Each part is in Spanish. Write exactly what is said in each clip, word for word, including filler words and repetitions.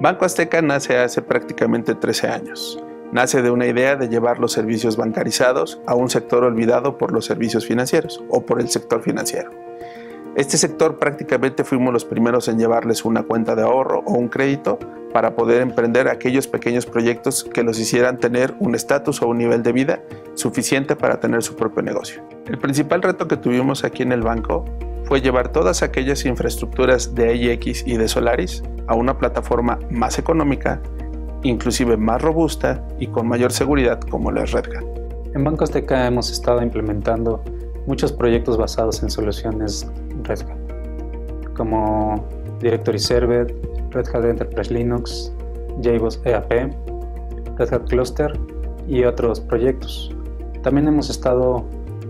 Banco Azteca nace hace prácticamente trece años. Nace de una idea de llevar los servicios bancarizados a un sector olvidado por los servicios financieros o por el sector financiero. Este sector prácticamente fuimos los primeros en llevarles una cuenta de ahorro o un crédito para poder emprender aquellos pequeños proyectos que los hicieran tener un estatus o un nivel de vida suficiente para tener su propio negocio. El principal reto que tuvimos aquí en el banco fue llevar todas aquellas infraestructuras de A I X y de Solaris a una plataforma más económica, inclusive más robusta y con mayor seguridad como la Red Hat. En Banco Azteca hemos estado implementando muchos proyectos basados en soluciones Red Hat, como Directory Server, Red Hat Enterprise Linux, J BOSS E A P, Red Hat Cluster y otros proyectos. También hemos estado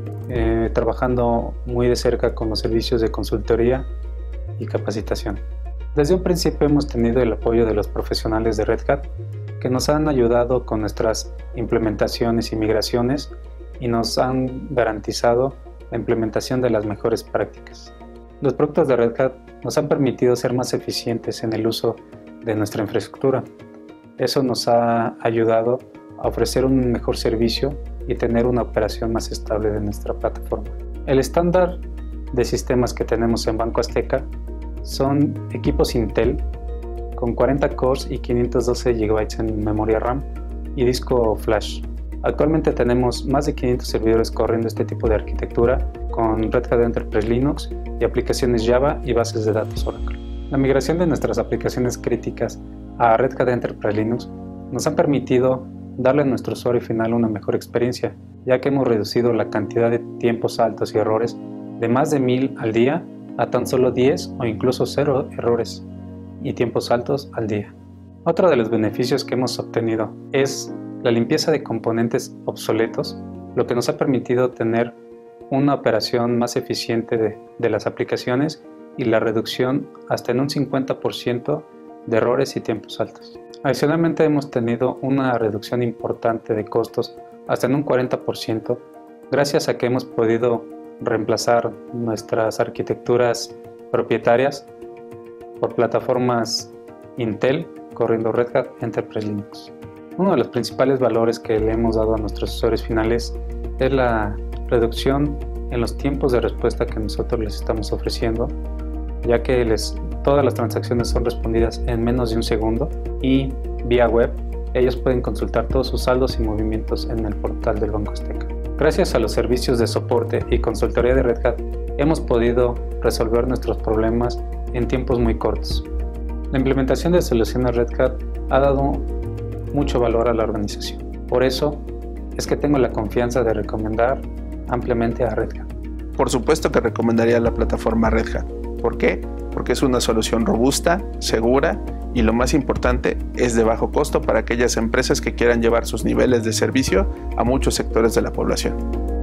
eh, trabajando muy de cerca con los servicios de consultoría y capacitación. Desde un principio hemos tenido el apoyo de los profesionales de Red Hat que nos han ayudado con nuestras implementaciones y migraciones y nos han garantizado la implementación de las mejores prácticas. Los productos de Red Hat nos han permitido ser más eficientes en el uso de nuestra infraestructura. Eso nos ha ayudado a ofrecer un mejor servicio y tener una operación más estable de nuestra plataforma. El estándar de sistemas que tenemos en Banco Azteca son equipos Intel con cuarenta cores y quinientos doce gigabytes en memoria RAM y disco flash. Actualmente tenemos más de quinientos servidores corriendo este tipo de arquitectura con Red Hat Enterprise Linux y aplicaciones Java y bases de datos Oracle. La migración de nuestras aplicaciones críticas a Red Hat Enterprise Linux nos ha permitido darle a nuestro usuario final una mejor experiencia, ya que hemos reducido la cantidad de tiempos altos y errores de más de mil al día a tan solo diez o incluso cero errores y tiempos altos al día. Otro de los beneficios que hemos obtenido es la limpieza de componentes obsoletos, lo que nos ha permitido tener una operación más eficiente de, de las aplicaciones y la reducción hasta en un cincuenta por ciento de errores y tiempos altos. Adicionalmente hemos tenido una reducción importante de costos hasta en un cuarenta por ciento gracias a que hemos podido reemplazar nuestras arquitecturas propietarias por plataformas Intel corriendo Red Hat Enterprise Linux. Uno de los principales valores que le hemos dado a nuestros usuarios finales es la reducción en los tiempos de respuesta que nosotros les estamos ofreciendo, ya que les, todas las transacciones son respondidas en menos de un segundo y vía web ellos pueden consultar todos sus saldos y movimientos en el portal del Banco Azteca. Gracias a los servicios de soporte y consultoría de Red Hat hemos podido resolver nuestros problemas en tiempos muy cortos. La implementación de soluciones Red Hat ha dado mucho valor a la organización. Por eso es que tengo la confianza de recomendar ampliamente a Red Hat. Por supuesto que recomendaría la plataforma Red Hat. ¿Por qué? Porque es una solución robusta, segura y lo más importante es de bajo costo para aquellas empresas que quieran llevar sus niveles de servicio a muchos sectores de la población.